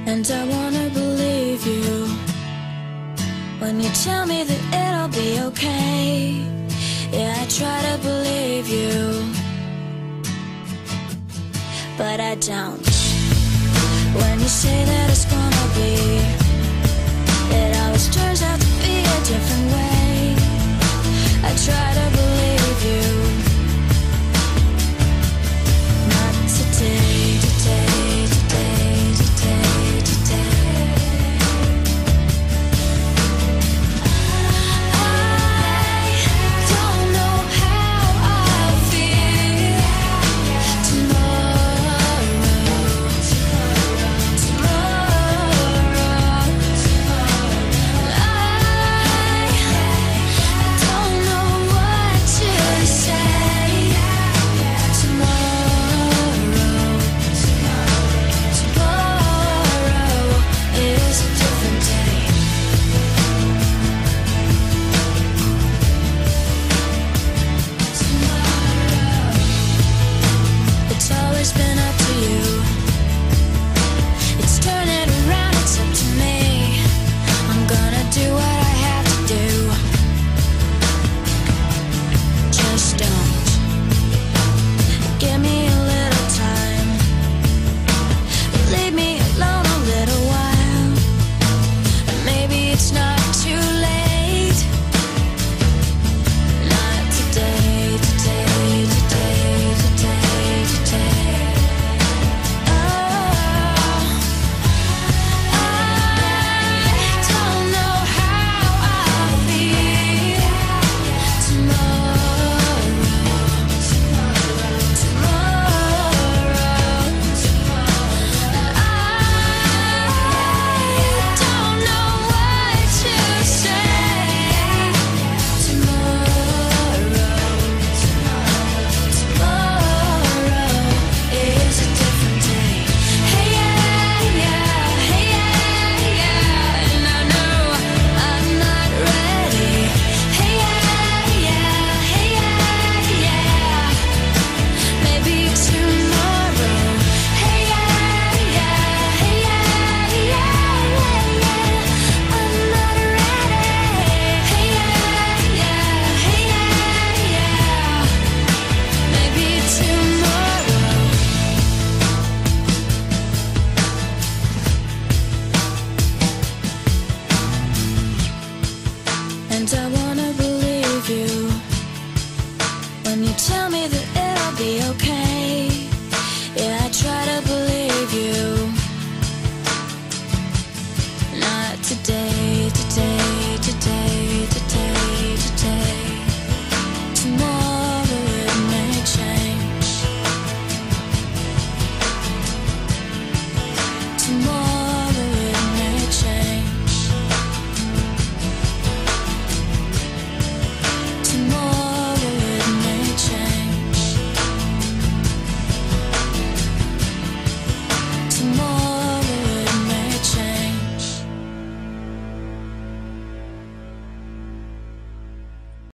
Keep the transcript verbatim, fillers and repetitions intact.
And I wanna believe you when you tell me that it'll be okay. Yeah, I try to believe you, but I don't. When you say that it's gonna be, it always turns out to be a different way. I try to believe you, not today, today, today, today, today. I don't know how I'll feel tomorrow, tomorrow, tomorrow. I don't know what to say tomorrow. Tomorrow is a different day. Tomorrow, it's always been up to you. It's turning around, it's up to me. I'm gonna do what I have to do. Just don't give me a little time. Leave me alone a little while. Maybe it's not too late. Not today, today, today, today, today. Oh, I don't know how I'll feel tomorrow, tomorrow, tomorrow. I don't know what to say tomorrow. Tomorrow is a different day. Hey yeah, yeah, hey yeah, yeah. And I know I'm not ready. Hey yeah, yeah, hey yeah, yeah. Maybe tomorrow. Hey yeah, yeah, hey yeah, yeah, yeah. I'm not ready. Hey yeah, yeah, hey yeah, yeah. Maybe tomorrow. And I wanna believe you when you tell me that it'll be okay. Yeah, I try to believe you, not today.